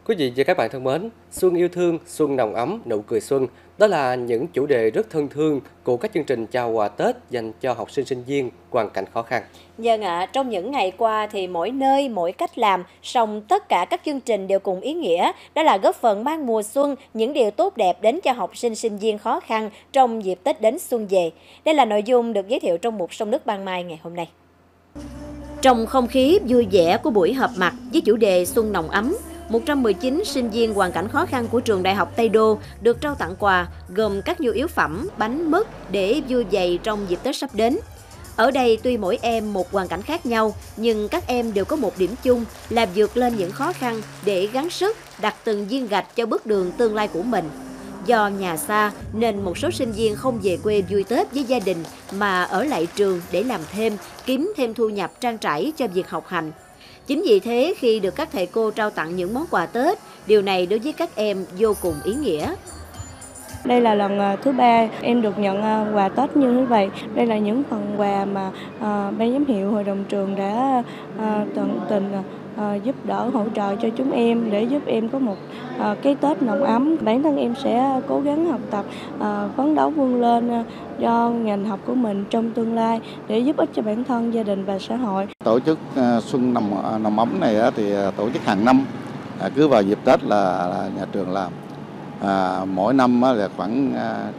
Quý vị và các bạn thân mến, xuân yêu thương, xuân nồng ấm, nụ cười xuân, đó là những chủ đề rất thân thương của các chương trình chào quà Tết dành cho học sinh sinh viên hoàn cảnh khó khăn. Vâng ạ, trong những ngày qua thì mỗi nơi, mỗi cách làm, song tất cả các chương trình đều cùng ý nghĩa, đó là góp phần mang mùa xuân, những điều tốt đẹp đến cho học sinh sinh viên khó khăn trong dịp Tết đến xuân về. Đây là nội dung được giới thiệu trong mục Sông nước ban mai ngày hôm nay. Trong không khí vui vẻ của buổi họp mặt với chủ đề Xuân nồng ấm, 119 sinh viên hoàn cảnh khó khăn của trường Đại học Tây Đô được trao tặng quà gồm các nhu yếu phẩm, bánh mứt để vui vầy trong dịp Tết sắp đến. Ở đây tuy mỗi em một hoàn cảnh khác nhau, nhưng các em đều có một điểm chung là vượt lên những khó khăn để gắng sức đặt từng viên gạch cho bước đường tương lai của mình. Do nhà xa nên một số sinh viên không về quê vui Tết với gia đình mà ở lại trường để làm thêm, kiếm thêm thu nhập trang trải cho việc học hành. Chính vì thế khi được các thầy cô trao tặng những món quà Tết, điều này đối với các em vô cùng ý nghĩa. Đây là lần thứ 3 em được nhận quà Tết như thế vậy. Đây là những phần quà mà ban giám hiệu hội đồng trường đã tận tình giúp đỡ hỗ trợ cho chúng em để giúp em có một cái Tết nồng ấm. Bản thân em sẽ cố gắng học tập, phấn đấu vươn lên cho ngành học của mình trong tương lai để giúp ích cho bản thân, gia đình và xã hội. Tổ chức Xuân nồng ấm này thì tổ chức hàng năm, cứ vào dịp Tết là nhà trường làm. Mỗi năm là khoảng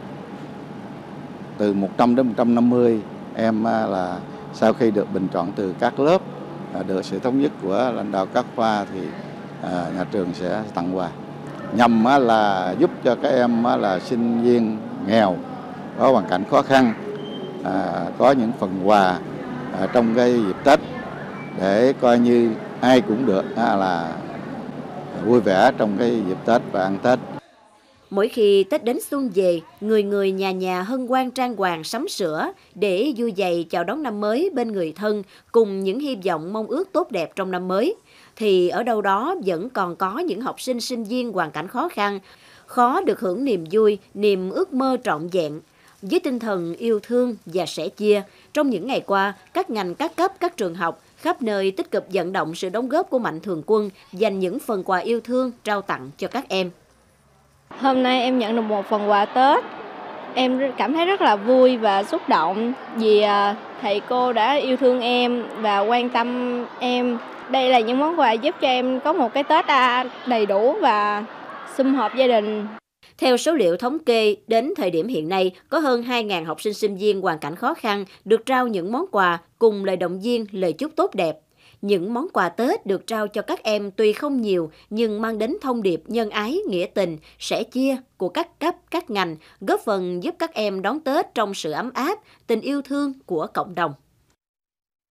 từ 100 đến 150 em là sau khi được bình chọn từ các lớp, được sự thống nhất của lãnh đạo các khoa thì nhà trường sẽ tặng quà nhằm là giúp cho các em là sinh viên nghèo có hoàn cảnh khó khăn có những phần quà trong cái dịp Tết để coi như ai cũng được là vui vẻ trong cái dịp Tết và ăn Tết. Mỗi khi Tết đến xuân về, người người nhà nhà hân hoan trang hoàng sắm sửa để vui vầy chào đón năm mới bên người thân cùng những hy vọng mong ước tốt đẹp trong năm mới. Thì ở đâu đó vẫn còn có những học sinh sinh viên hoàn cảnh khó khăn, khó được hưởng niềm vui, niềm ước mơ trọn vẹn. Với tinh thần yêu thương và sẻ chia, trong những ngày qua, các ngành các cấp, các trường học khắp nơi tích cực vận động sự đóng góp của Mạnh Thường Quân dành những phần quà yêu thương trao tặng cho các em. Hôm nay em nhận được một phần quà Tết. Em cảm thấy rất là vui và xúc động vì thầy cô đã yêu thương em và quan tâm em. Đây là những món quà giúp cho em có một cái Tết đầy đủ và sum họp gia đình. Theo số liệu thống kê, đến thời điểm hiện nay, có hơn 2.000 học sinh sinh viên hoàn cảnh khó khăn được trao những món quà cùng lời động viên, lời chúc tốt đẹp. Những món quà Tết được trao cho các em tuy không nhiều nhưng mang đến thông điệp nhân ái, nghĩa tình, sẻ chia của các cấp, các ngành, góp phần giúp các em đón Tết trong sự ấm áp, tình yêu thương của cộng đồng.